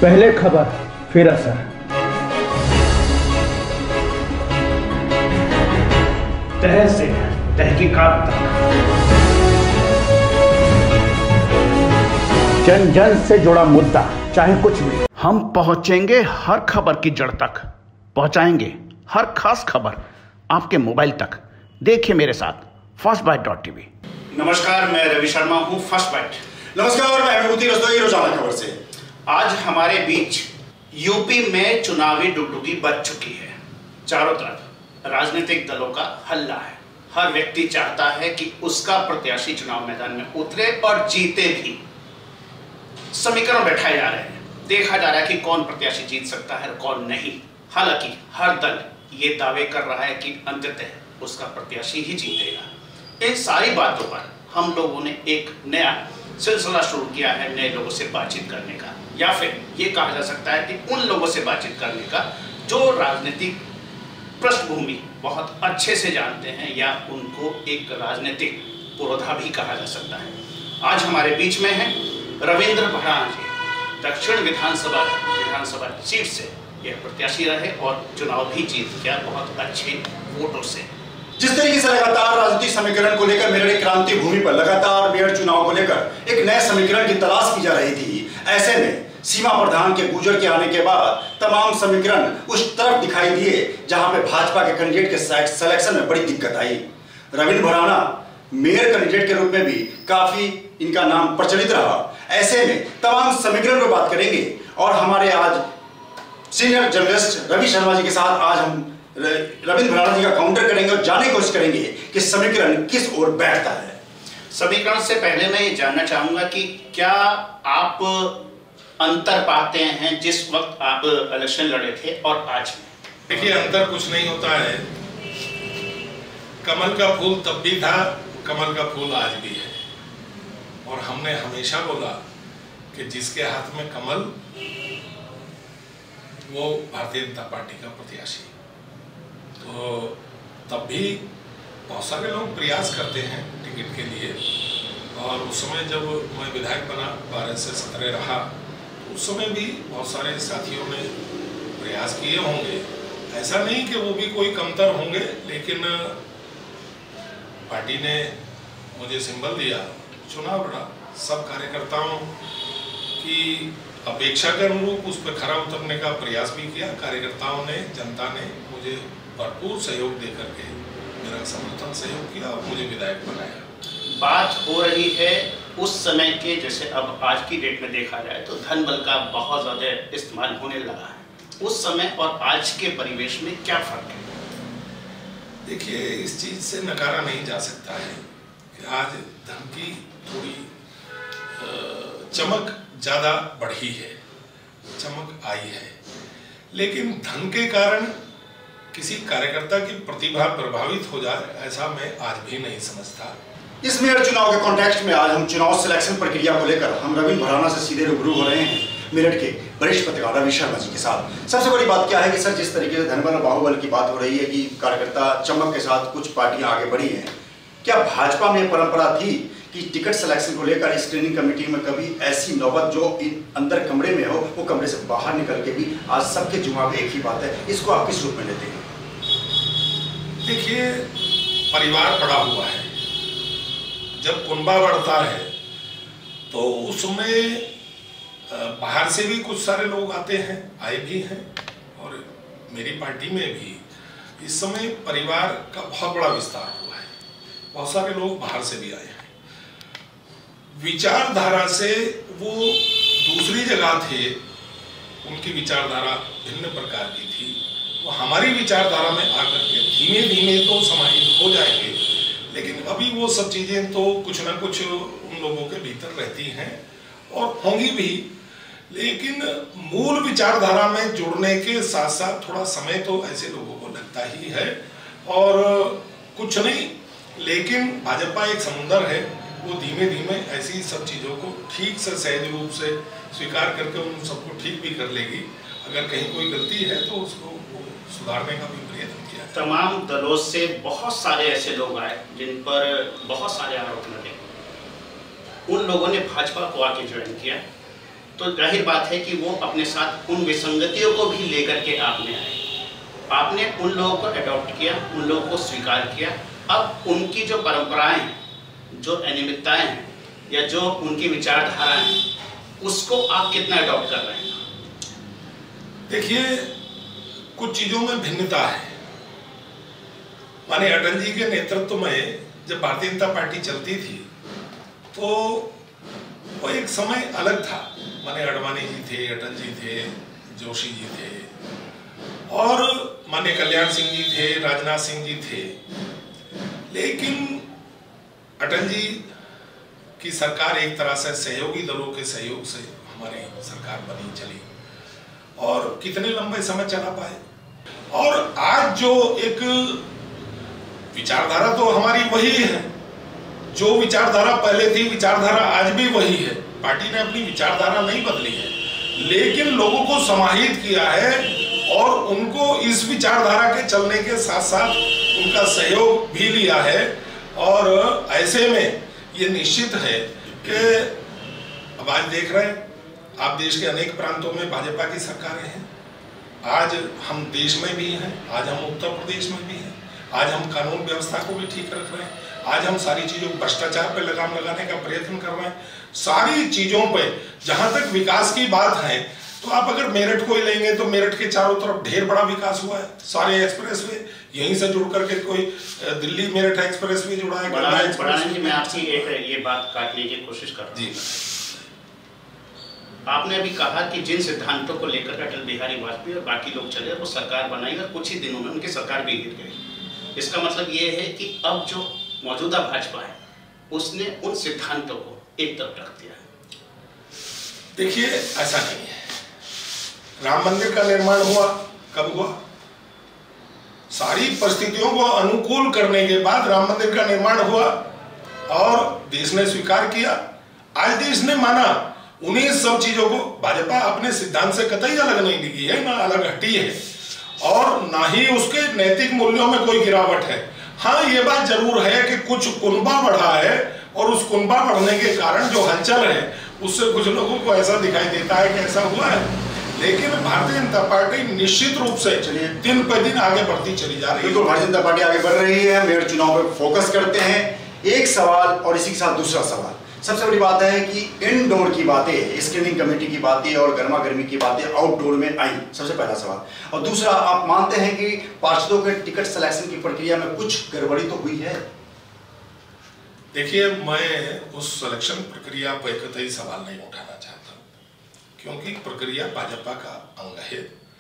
पहले खबर फिर असर। तह से तहकीकात तक, जन जन से जुड़ा मुद्दा, चाहे कुछ भी। हम पहुंचेंगे हर खबर की जड़ तक, पहुंचाएंगे हर खास खबर आपके मोबाइल तक। देखिए मेरे साथ फर्स्टबाइट.tv। नमस्कार, मैं रवि शर्मा हूं फर्स्ट बाइट। नमस्कार, मैं महमूदी रस्तोगी रोजाना खबर से। आज हमारे बीच यूपी में चुनावी डुगडुगी बच चुकी है। चारों तरफ राजनीतिक दलों का हल्ला है। हर व्यक्ति चाहता है कि उसका प्रत्याशी चुनाव मैदान में उतरे और जीते भी। समीकरण बैठाए जा रहे हैं, देखा जा रहा है कि कौन प्रत्याशी जीत सकता है और कौन नहीं। हालांकि हर दल ये दावे कर रहा है कि अंततः उसका प्रत्याशी ही जीतेगा। इन सारी बातों पर हम लोगों ने एक नया सिलसिला शुरू किया है, नए लोगों से बातचीत करने का, या फिर ये कहा जा सकता है कि उन लोगों से बातचीत करने का जो राजनीतिक पृष्ठभूमि बहुत अच्छे से जानते हैं या उनको एक राजनीतिक पुरोधा भी कहा जा सकता है। आज हमारे बीच में है रविंद्र भराना जी, दक्षिण विधानसभा सीट से यह प्रत्याशी रहे और चुनाव भी जीत गया बहुत अच्छे वोटों से। जिस तरीके से लगातार राजनीतिक समीकरण को लेकर मेरठ क्रांति भूमि पर लगातार मेरठ चुनाव को लेकर एक नए समीकरण की तलाश की जा रही थी, ऐसे में सीमा प्रधान के गुजर के आने के बाद तमाम समीकरण उस तरफ दिखाई दिए जहां पे भाजपा के कैंडिडेट के सिलेक्शन में बड़ी दिक्कत आई। रविंद्र भराना मेयर कैंडिडेट के रूप में भी काफी इनका नाम प्रचलित रहा। ऐसे में तमाम समीकरण पर बात करेंगे और हमारे आज सीनियर जर्नलिस्ट रवि शर्मा जी के साथ आज हम रविंद्र भराना जी का काउंटर करेंगे और जानने की कोशिश करेंगे कि समीकरण किस ओर बैठता है। समीकरण से पहले मैं ये जानना चाहूंगा कि क्या आप अंतर पाते हैं जिस वक्त आप इलेक्शन लड़े थे और आज? देखिए, अंतर कुछ नहीं होता है। कमल का फूल तब भी था, कमल का फूल आज भी है। और हमने हमेशा बोला कि जिसके हाथ में कमल वो भारतीय जनता पार्टी का प्रत्याशी। तो तब भी बहुत सारे लोग प्रयास करते हैं टिकट के लिए, और उस समय जब मैं विधायक बना 12 से 17 रहा, उस समय भी बहुत सारे साथियों ने प्रयास किए होंगे। ऐसा नहीं कि वो भी कोई कमतर होंगे, लेकिन पार्टी ने मुझे सिंबल दिया, चुनाव लड़ा। सब कार्यकर्ताओं की अपेक्षा के अनुरूप उस पर खरा उतरने का प्रयास भी किया। कार्यकर्ताओं ने, जनता ने मुझे भरपूर सहयोग दे करके मेरा समर्थन सहयोग किया और मुझे विधायक बनाया। बात हो रही है उस समय के, जैसे अब आज की डेट में देखा जाए तो धन बल का बहुत ज्यादा इस्तेमाल होने लगा है। उस समय और आज के परिवेश में क्या फर्क है? देखिए, इस चीज से नकारा नहीं जा सकता है कि आज धन की थोड़ी चमक ज्यादा बढ़ी है, चमक आई है, लेकिन धन के कारण किसी कार्यकर्ता की प्रतिभा प्रभावित हो जाए, ऐसा मैं आज भी नहीं समझता। इस मेरठ चुनाव के कॉन्टेक्स्ट में आज हम चुनाव सिलेक्शन प्रक्रिया को लेकर हम रविंद्र भराना से सीधे रूबरू हो रहे हैं मेरठ के वरिष्ठ पत्रकार रवि शर्मा जी के साथ। सबसे बड़ी बात क्या है कि सर, जिस तरीके से धनबल और बाहुबल की बात हो रही है कि कार्यकर्ता चमक के साथ कुछ पार्टियां आगे बढ़ी हैं, क्या भाजपा में परंपरा थी कि टिकट सिलेक्शन को लेकर स्क्रीनिंग कमेटी में कभी ऐसी नौबत जो अंदर कमरे में हो, वो कमरे से बाहर निकल के भी आज सबके जुमा में एक ही बात है, इसको आप किस रूप में लेते हैं? देखिए, परिवार बड़ा हुआ है, जब कुनबा बढ़ता है तो उसमें बाहर से भी कुछ सारे लोग आते हैं, आए भी हैं, और मेरी पार्टी में भी इस समय परिवार का बहुत बड़ा विस्तार हुआ है। बहुत सारे लोग बाहर से भी आए हैं। विचारधारा से वो दूसरी जगह थे, उनकी विचारधारा भिन्न प्रकार की थी। वो हमारी विचारधारा में आकर के धीमे धीमे तो समाहित हो जाएंगे, लेकिन अभी वो सब चीजें तो कुछ ना कुछ उन लोगों के भीतर रहती हैं और होंगी भी। लेकिन मूल विचारधारा में जुड़ने के साथ साथ थोड़ा समय तो ऐसे लोगों को लगता ही है, और कुछ नहीं, लेकिन भाजपा एक समुंदर है, वो धीमे धीमे ऐसी सब चीज़ों को ठीक से सहज रूप से स्वीकार करके उन सबको ठीक भी कर लेगी। अगर कहीं कोई गलती है तो उसको सुधारने का भी प्रयत्न किया। तमाम दलों से बहुत सारे ऐसे लोग आए जिन पर बहुत सारे आरोप लगे। उन लोगों ने भाजपा को आके ज्वाइन किया तो जाहिर बात है कि वो अपने साथ उन विसंगतियों को भी लेकर के आपने आए, आपने उन लोगों को अडॉप्ट किया, उन लोगों को स्वीकार किया। अब उनकी जो परंपराएं, जो अनियमितताएं हैं या जो उनकी विचारधारा है, उसको आप कितना अडॉप्ट कर रहे हैं? देखिए, कुछ चीजों में भिन्नता है। माने अटल जी के नेतृत्व में जब भारतीय जनता पार्टी चलती थी तो वो एक समय अलग था। माने अडवाणी जी थे, अटल जी थे, जोशी जी थे और माने कल्याण सिंह जी थे, राजनाथ सिंह जी थे। लेकिन अटल जी की सरकार एक तरह से सहयोगी दलों के सहयोग से हमारी सरकार बनी चली और कितने लंबे समय चला पाए। और आज जो एक विचारधारा तो हमारी वही है, जो विचारधारा पहले थी विचारधारा आज भी वही है। पार्टी ने अपनी विचारधारा नहीं बदली है, लेकिन लोगों को समाहित किया है और उनको इस विचारधारा के चलने के साथ साथ उनका सहयोग भी लिया है। और ऐसे में ये निश्चित है कि अब आज देख रहे हैं आप, देश के अनेक प्रांतों में भाजपा की सरकारें हैं। आज हम देश में भी हैं, आज हम उत्तर प्रदेश में भी हैं, आज हम कानून व्यवस्था को भी ठीक रख रहे हैं, आज हम सारी चीजों को भ्रष्टाचार पे लगाम लगाने का प्रयत्न कर रहे हैं। सारी चीजों पे जहां तक विकास की बात है तो आप अगर मेरठ को ही लेंगे तो मेरठ के चारों तरफ ढेर बड़ा विकास हुआ है। सारे एक्सप्रेसवे यहीं से जुड़ करके, कोई दिल्ली मेरठ एक्सप्रेसवे जुड़ा है। मैं आपकी एक ये बात काटने की कोशिश कर रहा हूं। आपने अभी कहा कि जिन सिद्धांतों को लेकर अटल बिहारी वाजपेयी और बाकी लोग चले वो सरकार बनाई और कुछ ही दिनों में उनकी सरकार भी गिर गई। इसका मतलब ये है कि अब जो मौजूदा भाजपा है उसने उन सिद्धांतों को एक तरफ रख दिया है। देखिए, ऐसा नहीं है। राम मंदिर का निर्माण हुआ, कब हुआ? सारी परिस्थितियों को अनुकूल करने के बाद राम मंदिर का निर्माण हुआ और देश ने स्वीकार किया। आज देश ने माना। उन्हीं सब चीजों को भाजपा अपने सिद्धांत से कतई अलग नहीं दिखी है, ना अलग हटी है और ना ही उसके नैतिक मूल्यों में कोई गिरावट है। हाँ, ये बात जरूर है कि कुछ कुनबा बढ़ा है और उस कुनबा बढ़ने के कारण जो हलचल है उससे कुछ लोगों को ऐसा दिखाई देता है कि ऐसा हुआ है। लेकिन भारतीय जनता पार्टी निश्चित रूप से दिन पर दिन आगे बढ़ती चली जा रही है। बिल्कुल, भारतीय जनता पार्टी आगे बढ़ रही है। मेयर चुनाव पर फोकस करते हैं। एक सवाल और इसी के साथ दूसरा सवाल। सबसे बड़ी बात है कि इनडोर की बातें, स्क्रीनिंग कमेटी की बातें और गर्मा गर्मी की बातें आउटडोर में आई, सबसे पहला सवाल। और दूसरा, आप मानते हैं कि पार्षदों के टिकट सिलेक्शन की प्रक्रिया में कुछ गड़बड़ी तो हुई है? देखिए, मैं उस सिलेक्शन प्रक्रिया पर कतई सवाल नहीं उठाना चाहता, क्योंकि प्रक्रिया भाजपा का अंग है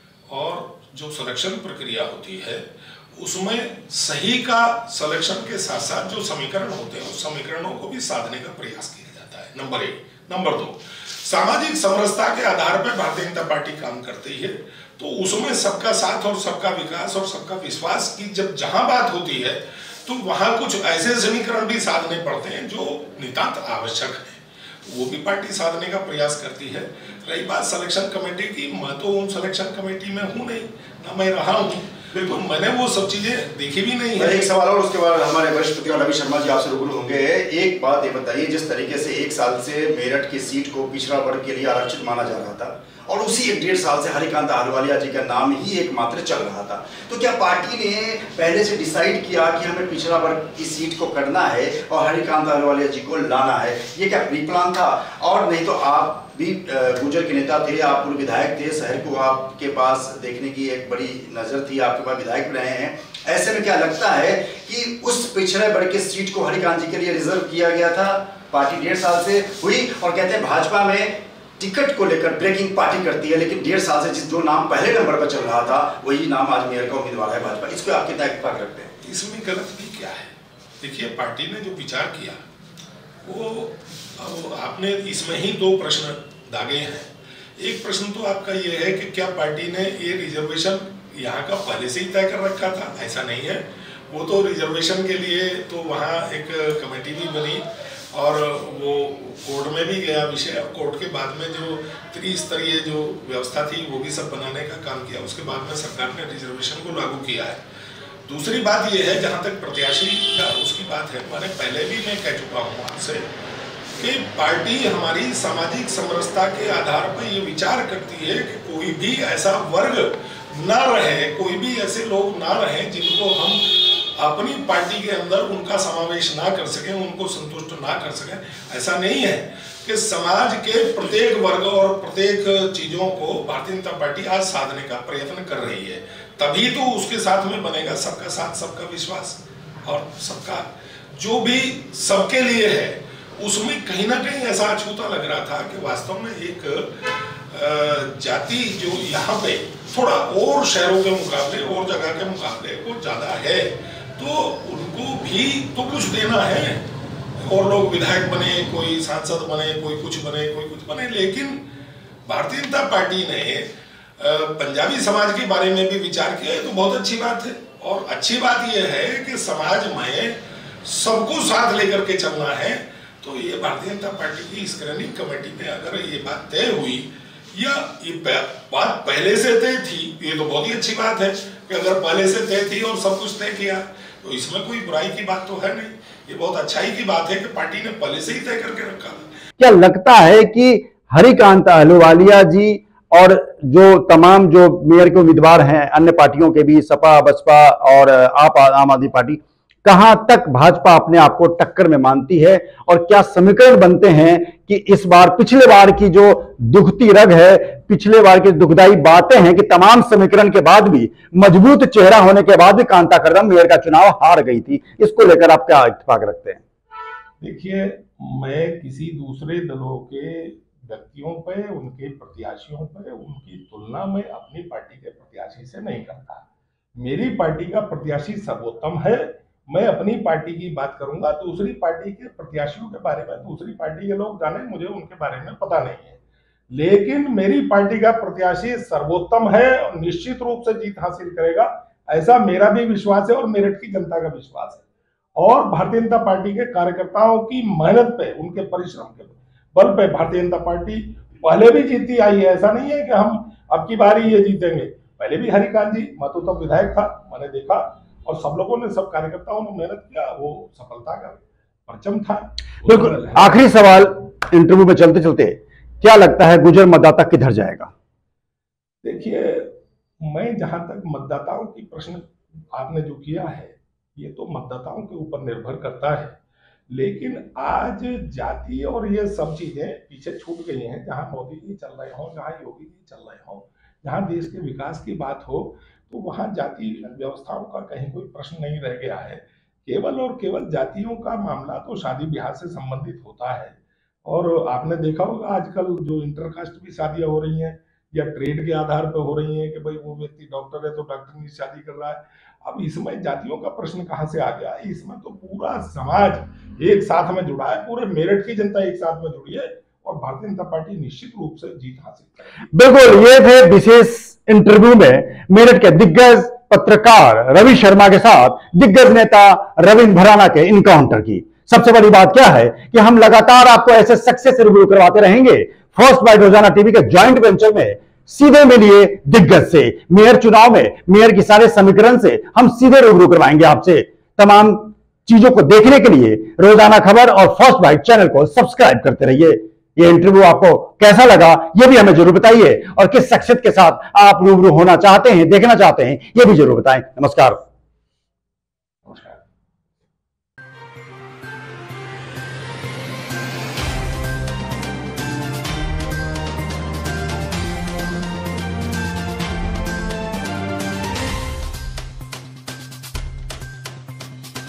और जो सिलेक्शन प्रक्रिया होती है उसमें सही का सिलेक्शन के साथ साथ जो समीकरण होते हैं उस समीकरणों को भी साधने का प्रयास किया जाता है, नंबर एक। नंबर दो, सामाजिक समरसता के आधार पर भारतीय जनता पार्टी काम करती है, तो उसमें सबका साथ और सबका विकास और सबका विश्वास की जब जहां बात होती है तो वहां कुछ ऐसे समीकरण भी साधने पड़ते हैं जो नितांत आवश्यक है, वो भी पार्टी साधने का प्रयास करती है। रही बात सिलेक्शन कमेटी की, मैं तो उन सिलेक्शन कमेटी में हूं नहीं, ना मैं रहा हूं, बिल्कुल मैंने वो सब चीजें देखी भी नहीं है। एक सवाल और उसके बाद हमारे वरिष्ठ पत्रकार रवि शर्मा जी आपसे रूबरू होंगे। एक बात ये बताइए, जिस तरीके से एक साल से मेरठ की सीट को पिछड़ा वर्ग के लिए आरक्षित माना जा रहा था और उसी 1.5 साल से हरिकांत अहलुवालिया जी का नाम ही एकमात्र चल रहा था, तो क्या पार्टी ने पहले से डिसाइड किया कि हमें पिछड़ा वर्ग की सीट को करना है और हरिकांत अहलुवालिया जी को लाना है? ये क्या प्री प्लान था? और नहीं तो आप भी गुर्जर के नेता थे, आप पूर्व विधायक थे, शहर को आपके पास देखने की एक बड़ी नजर थी, आपके पास विधायक रहे हैं। ऐसे में क्या लगता है कि उस पिछड़े वर्ग की सीट को हरिकांत जी के लिए रिजर्व किया गया था? पार्टी 1.5 साल से हुई और कहते हैं भाजपा में टिकट को लेकर ब्रेकिंग पार्टी करती है, लेकिन 1.5 साल से जो नाम पहले नंबर पर चल रहा था वही नाम आज मेयर का उम्मीदवार है भाजपा। इसको आप कितना इत्तेफाक रखते हैं? इसमें गलत भी क्या है? देखिए, पार्टी ने जो विचार किया वो आपने इसमें ही 2 प्रश्न दागे हैं। एक प्रश्न तो आपका ये है कि क्या पार्टी ने ये रिजर्वेशन यहाँ का पहले से ही तय कर रखा था? ऐसा नहीं है। वो तो रिजर्वेशन के लिए तो वहाँ एक कमेटी भी बनी और वो कोर्ट में भी गया विषय, और कोर्ट के बाद में जो त्रिस्तरीय जो व्यवस्था थी वो भी सब बनाने का काम किया। उसके बाद में सरकार ने रिजर्वेशन को लागू किया है। दूसरी बात ये है, जहाँ तक प्रत्याशी का उसकी बात है, मैंने पहले भी मैं कह चुका हूँ आपसे कि पार्टी हमारी सामाजिक समरसता के आधार पर ये विचार करती है कि कोई भी ऐसा वर्ग ना रहे, कोई भी ऐसे लोग ना रहे जिनको हम अपनी पार्टी के अंदर उनका समावेश ना कर सकें, उनको संतुष्ट ना कर सकें। ऐसा नहीं है कि समाज के प्रत्येक वर्ग और प्रत्येक चीजों को भारतीय जनता पार्टी आज साधने का प्रयत्न कर रही है। तभी तो उसके साथ में बनेगा सबका साथ, सबका विश्वास, और सबका जो भी सबके लिए है उसमें कहीं ना कहीं ऐसा अछूता लग रहा था कि वास्तव में एक जाति जो यहाँ पे थोड़ा और शहरों के मुकाबले और जगह के मुकाबले को ज्यादा है, तो उनको भी तो कुछ देना है। और लोग विधायक बने, कोई सांसद बने, कोई कुछ बने, कोई कुछ बने, लेकिन भारतीय जनता पार्टी ने पंजाबी समाज के बारे में भी विचार किया, तो बहुत अच्छी बात है। और अच्छी बात यह है कि समाज में सबको साथ लेकर के चलना है। तो ये भारतीय जनता पार्टी की स्क्रीनिंग कमेटी में अगर ये बात तय हुई या ये बात पहले से तय थी, ये तो बहुत ही अच्छी बात है कि अगर पहले से तय थी और सब कुछ तय किया, तो इसमें कोई बुराई की बात तो है नहीं। ये बहुत अच्छाई की बात है कि पार्टी ने पहले से ही तय करके रखा था। क्या लगता है कि हरिकांत अहलूवालिया जी और जो तमाम जो मेयर के उम्मीदवार हैं अन्य पार्टियों के भी, सपा, बसपा और आम आदमी पार्टी, कहां तक भाजपा अपने आप को टक्कर में मानती है, और क्या समीकरण बनते हैं कि इस बार पिछले बार की जो दुखती रग है, पिछले बार की दुखदाई बातें हैं कि तमाम समीकरण के बाद भी, मजबूत चेहरा होने के बाद भी कांता कर्दम मेयर का चुनाव हार गई थी, इसको लेकर आप क्या इत्तेफाक रखते हैं? देखिए, मैं किसी दूसरे दलों के व्यक्तियों पे, उनके प्रत्याशियों पे, उनकी तुलना में अपनी पार्टी के प्रत्याशी से नहीं करता। मेरी पार्टी का प्रत्याशी सर्वोत्तम है। मैं अपनी पार्टी की बात करूंगा, दूसरी पार्टी के प्रत्याशियों के बारे में दूसरी पार्टी के लोग जाने, मुझे उनके बारे में पता नहीं है। लेकिन मेरी पार्टी का प्रत्याशी सर्वोत्तम है और निश्चित रूप से जीत हासिल करेगा, ऐसा मेरा भी विश्वास है और मेरठ की जनता का विश्वास है। और भारतीय जनता पार्टी के कार्यकर्ताओं की मेहनत पे, उनके परिश्रम के बल पे भारतीय जनता पार्टी पहले भी जीतती आई है। ऐसा नहीं है कि हम अब की बारी ये जीतेंगे। पहले भी हरिकांत जी, मैं तो तब विधायक था, मैंने देखा, और सब लोगों ने, सब कार्यकर्ताओं ने मेहनत किया, वो सफलता का परचम था। बिल्कुल। आखिरी सवाल इंटरव्यू में चलते चलते, क्या लगता है गुजर मतदाता किधर जाएगा? देखिए, मैं जहां तक मतदाताओं की प्रश्न आपने जो किया है, ये तो मतदाताओं के ऊपर निर्भर करता है। लेकिन आज जाति और ये सब चीजें पीछे छूट गई हैं। जहां मोदी जी चल रहे हों, जहां योगी जी चल रहे हों, जहां देश के विकास की बात हो, तो वहां जाति व्यवस्थाओं का कहीं कोई प्रश्न नहीं रह गया है। केवल और केवल जातियों का मामला तो शादी ब्याह से संबंधित होता है। और आपने देखा होगा आजकल जो इंटरकास्ट भी शादियां हो रही हैं या ट्रेड के आधार पर हो रही हैं कि भाई वो व्यक्ति डॉक्टर है तो डॉक्टर की शादी कर रहा है। अब इसमें जातियों का प्रश्न कहां से आ गया? इसमें तो पूरा समाज एक साथ में जुड़ा है, पूरे मेरठ की जनता एक साथ में जुड़ी है और भारतीय जनता पार्टी निश्चित रूप से जीत हासिल करेगी। बिल्कुल, ये थे विशेष इंटरव्यू में मेरठ के दिग्गज पत्रकार रवि शर्मा के साथ दिग्गज नेता रविंद्र भराना के इनकाउंटर की। सबसे बड़ी बात क्या है कि हम लगातार आपको ऐसे सक्सेस रिव्यू करवाते रहेंगे। फर्स्ट बाइट रोजाना टीवी के ज्वाइंट वेंचर में सीधे मिलिए दिग्गज से, मेयर चुनाव में मेयर की सारे समीकरण से हम सीधे रूबरू करवाएंगे आपसे। तमाम चीजों को देखने के लिए रोजाना खबर और फर्स्ट बाइट चैनल को सब्सक्राइब करते रहिए। ये इंटरव्यू आपको कैसा लगा ये भी हमें जरूर बताइए, और किस शख्सियत के साथ आप रूबरू होना चाहते हैं, देखना चाहते हैं, ये भी जरूर बताएं। नमस्कार।